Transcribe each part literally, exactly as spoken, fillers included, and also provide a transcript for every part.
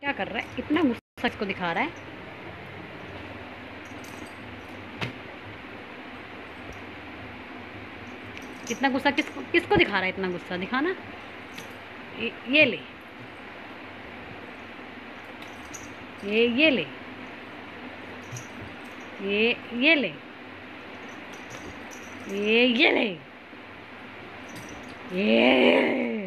क्या कर रहा है? इतना गुस्सा किसको दिखा रहा है? इतना गुस्सा किसको किसको दिखा रहा है? इतना गुस्सा दिखाना। ये, ये ले, ये ये ले, ये ये ले, ये ये ले, ये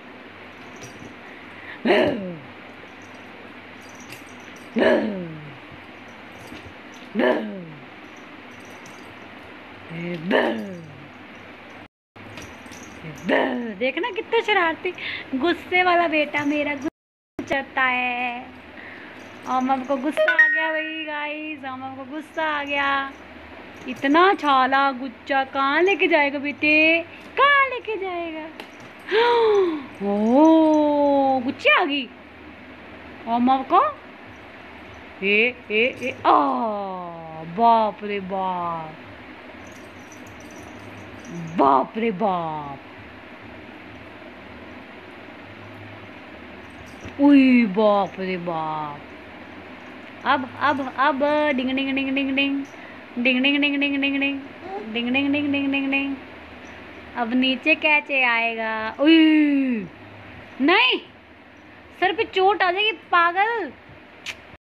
देखना कितना शरारती गुस्से वाला बेटा मेरा गुस्सा है। और मम को गुस्सा आ गया भाई गाइस, मम को गुस्सा आ गया। इतना छाला गुच्चा कहाँ लेके जाएगा बेटे? कहाँ लेके जाएगा? ओ गुच्ची आ गई और मम को ए ए ए आ बाप रे बाप, बाप रे बाप, उई बाप रे बाप। अब अब अब डिंग डिंग डिंग डिंग डिंग डिंग डिंग डिंग डिंग डिंग डिंग डिंग डिंग डिंग डिंग डिंग डिंग। अब नीचे कैसे आएगा? उई नहीं, सर पे चोट आ जाएगी पागल।